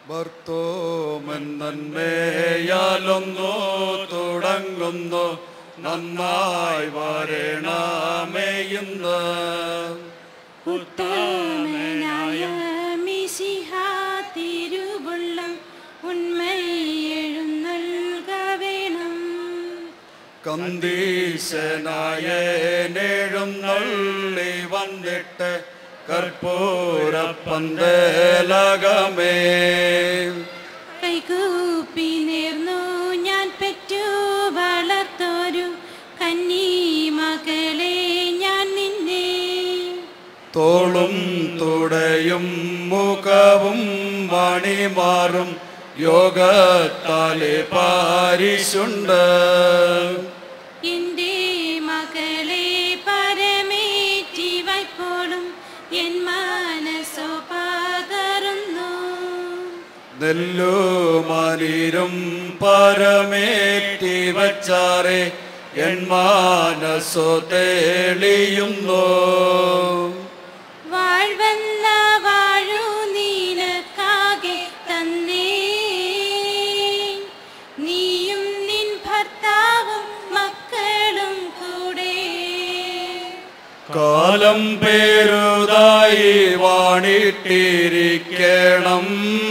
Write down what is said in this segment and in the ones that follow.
ഭർത്തോമൻ നന്മയാലൊന്നു തുടങ്ങുന്നു നന്നായി വരണമേയുന്ന ഉത്തമനായ മിശിഹാ തിരുവുള്ളം ഉണ്മയെഴുന്നൽക വേണം. കന്ദീശനായ എഴുന്നള്ളി വന്നിട്ട് കർപ്പൂരപ്പന്തലകമേ കൈകൂപ്പി നേർന്നു ഞാൻ പെറ്റു വളർത്തോരു കന്നി മകളെ ഞാൻ നിന്നെ. തോളും തുടയും മുഖവും മണിമാറും യോഗത്താലെ പാരിശുണ്ട്. എന്റെ മകളെ പരമേറ്റി വയ്പ്പോളും എൻ മനസ്സോ പകരുന്നു. നെല്ലുമലീരും പരമേറ്റി വച്ചാറെ എൻ മനസ്സോ തെളിയുന്നു. വാഴ്വന്ന വാഴു നിനക്കാകെ തന്നേ, നീയും നിൻ ഭർത്താവും മക്കളും കൂടെ. കാലം പേരുതായി വാണിട്ടിരിക്കണം,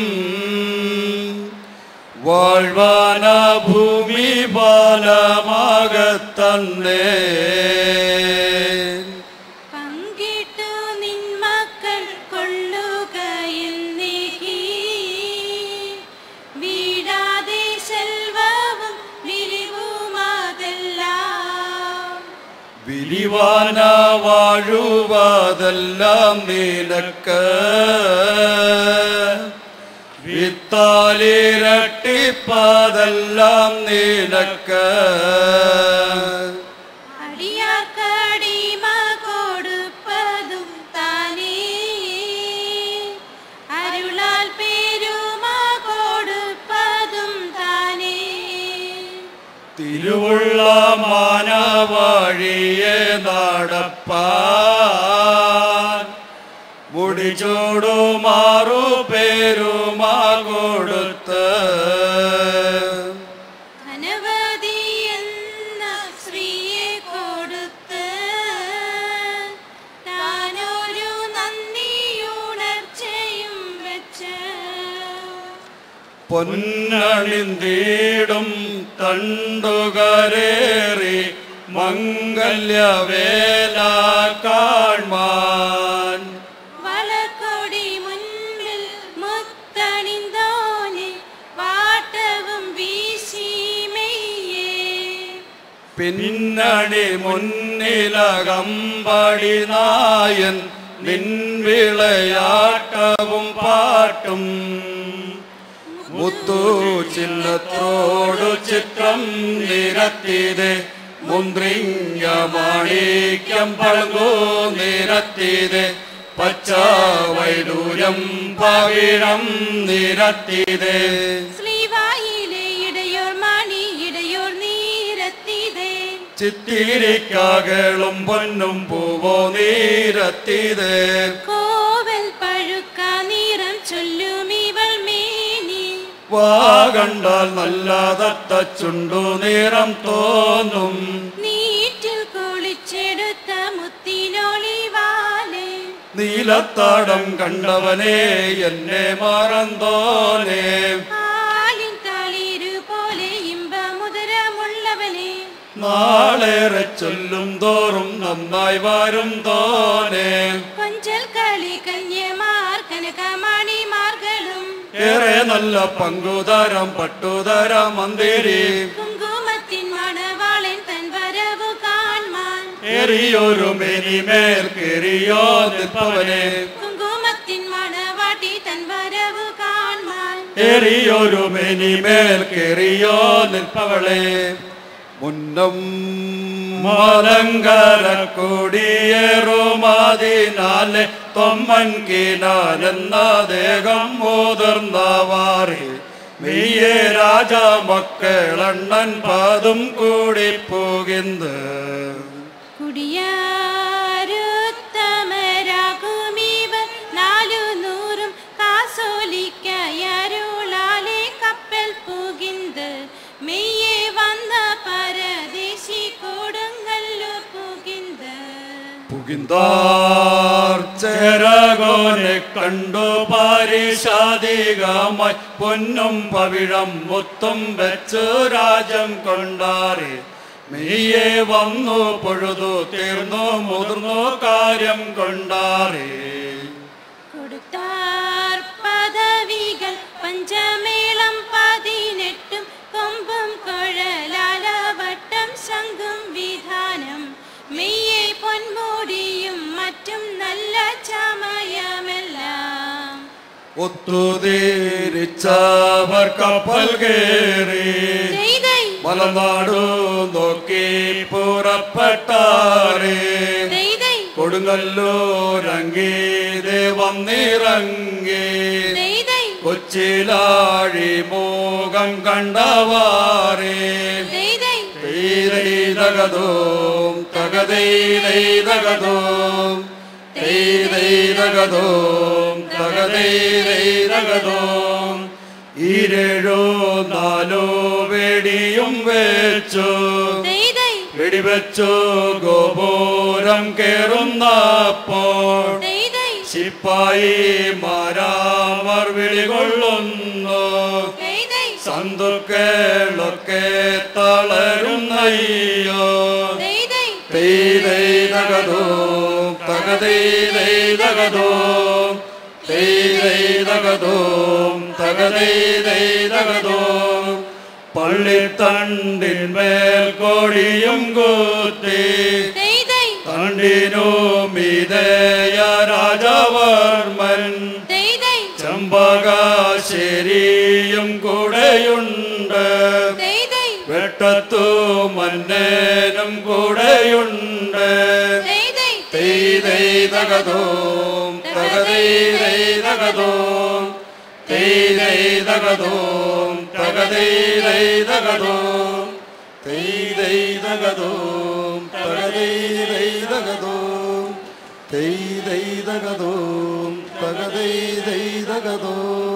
വാഴ്വാന ഭൂമി ബാലമാകത്തന്നേ. പങ്കിട്ടു നിൻ മക്കൾ കൊള്ളുകയിൽ നീക്കി, വീഴാതെ സെൽവവും വിരിവുമാതെല്ലാം. വിരിവാന വാഴുവതെല്ലാം നിനക്ക്, വിത്താലിരട്ടിപ്പതെല്ലാം നിനക്ക്. അടിയാർക്കടിമ കൊടുപ്പതും താനേ, അരുളാൽ പേരുമ കൊടുപ്പതും താനേ. തിരുവുള്ള മാനവഴിയെ നടപ്പാൻ മുടിച്ചോടു മാറു പേരുമാ കൊടുത്ത്. ധനവതി എന്ന സ്ത്രീയെ കൊടുത്ത്, താനൊരു നന്ദിയുണർച്ചയും വെച്ച്. പൊന്നണിന്തീടും തണ്ടുകരേറി മംഗല്യവേല കാൺമാൻ. വളക്കൊടി മുൻപിൽ മുത്തണിന്തോനെ വാട്ടവും വീശിമേയേ. പിന്നണി മുന്നിലകമ്പടി നായൻ നിൻ വിളയാട്ടവും പാട്ടും. മുത്തു ചിഹ്നത്തോടു ചിത്രം നിരത്തിതെ, മുന്ദ്രിങ്ങ മാണിക്യം പളങ്ങു നിരത്തിതെ, പച്ച വൈഡൂര്യം പവിഴം നിരത്തിതെ. ശ്രീവായിലെ ഇടയോർ മണി ഇടയോർ നീരത്തിതേ. ചിത്തിരിക്കകളും പൊന്നും പൂവോ നീരത്തിതെ. കോവൽ പഴുക്ക നിറം ചൊല്ലും ഇവൾ മേനി. വാ കണ്ടാൽ നല്ല തത്തച്ചുണ്ടു നിറം തോന്നും. നീറ്റിൽ കുളിച്ചെടുത്ത മുത്തിനൊളിവാലെ. നീലത്താടം കണ്ടവനെ എന്നെ മറന്തോനെ. ആലിൻ തളിരു പോലെ ഇമ്പമുദരമുള്ളവനെ. നാളേറെ ചൊല്ലും തോറും നന്നായി വരും തോനെ. കൊഞ്ചൽ കളി കന്യമാർ കനകമണിമാർകളും. ഏറെ നല്ല പങ്കുതരം പട്ടുതരം മന്ദിരി. കുങ്കുമത്തിൻ മണവാളൻ തൻ വരവു കാൺമാൻ. എറിയൊരു മെനിമേൽ കെറിയോ നിൽപ്പവനെ. കുങ്കുമത്തിൻ മണവാട്ടി തൻ വരവു കാൺമാൻ. എറിയൊരു മെനിമേൽ കെറിയോ നിൽപ്പവളെ. മുന്നം മലങ്കര കൊടിയേറുമാതിനാലെ തൊമ്മൻ കീനാനെന്ന ദേഹം മുതിർന്നവാറി. മെയ്യേ രാജ മക്കളണ്ണൻ പാതും കൂടി പോകുന്നത്. കുടിയാരുത്തമരാകുമിവർ 400 കാസോലിക്കയരു ചേരകോനെ കണ്ടു പാരിഷാദികമായി പൊന്നും പവിഴം മുത്തും വെച്ചു രാജ്യം കൊണ്ടാറി മെയ്യെ വന്നു പൊഴുതു തീർന്നു മുതിർന്നു കാര്യം കൊണ്ടാറി കൊടുത്താർ പദവികൾ പഞ്ചമേളം 18 കൊമ്പും കുഴലാലവട്ടം ശംഖും വിധാനം മെയ്യെ പൊന്മുടിയും മറ്റും നല്ല ചമയമെല്ലാം ഒത്തുതീരിച്ചവർ കപ്പൽ കേറി മലനാടു നോക്കി പുറപ്പെട്ടാറേ കൊടുങ്ങല്ലൂരങ്കീത് വന്നിറങ്ങി കൊച്ചിലാഴി മോകം കണ്ടവാറേ തകതോം തകതൈതകതോം തകതോം തകതൈതകതോം ഈരേഴോ നാലോ വെടിയും വെച്ചു വെടിവെച്ചു ഗോപുരം കേറുന്നപ്പോൾ ശിപ്പായി മാരാമർ വിളികൊള്ളുന്നു സന്തുക്കളൊക്കെ തളരുന്നയ്യോ തകതോം തകതൈതകതോം തകതോം തകതൈതകതോം പള്ളിത്തണ്ടിന്മേൽ കോടിയും കൂത്തി തണ്ടിനു മീതയ രാജവർമ്മൻ ചമ്പകാശ്ശേരിയും കൂടെയുണ്ട് വെട്ടത്തു മന്നേനും കൂടെയുണ്ട് തകതോം തകതൈതകതോം തകതോം തകതൈതകതോം തകതോം തകതൈതകതോം തകതൈതകതോം